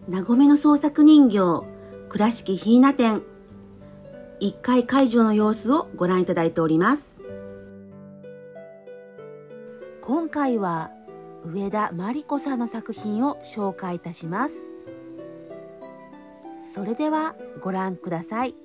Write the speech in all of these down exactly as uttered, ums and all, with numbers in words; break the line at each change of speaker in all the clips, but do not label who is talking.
なごみの創作人形倉敷ひな展いっかい会場の様子をご覧いただいております。今回は上田真理子さんの作品を紹介いたします。それではご覧ください。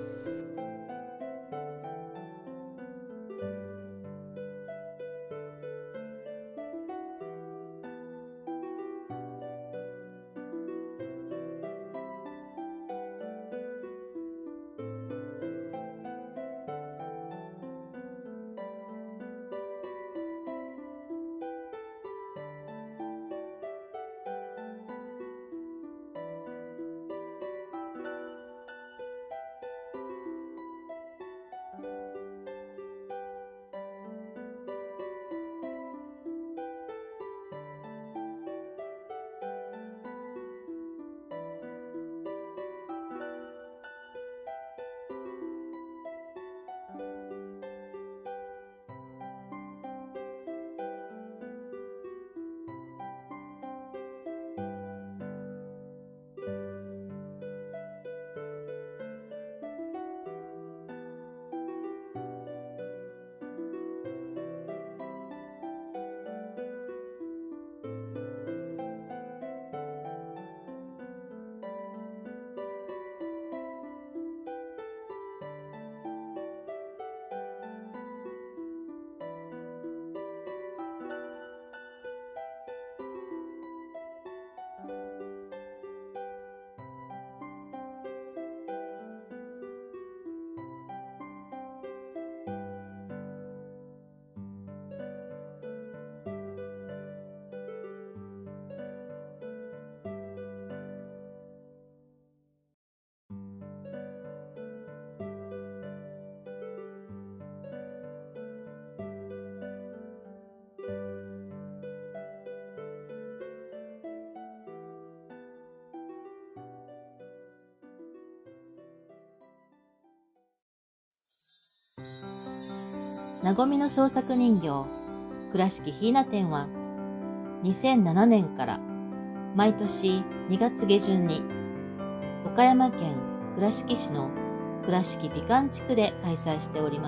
なごみの創作人形倉敷ひな展はにせんななねんから毎年にがつげじゅんに岡山県倉敷市の倉敷美観地区で開催しております。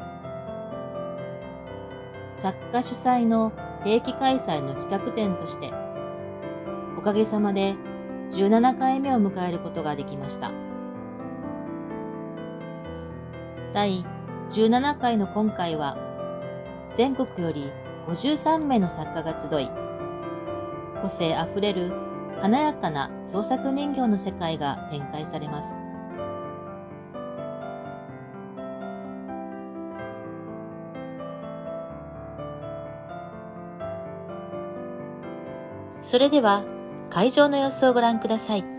作家主催の定期開催の企画展としておかげさまでじゅうななかいめを迎えることができました。第じゅうななかいの今回は全国よりごじゅうさんめいの作家が集い、個性あふれる華やかな創作人形の世界が展開されます。それでは会場の様子をご覧ください。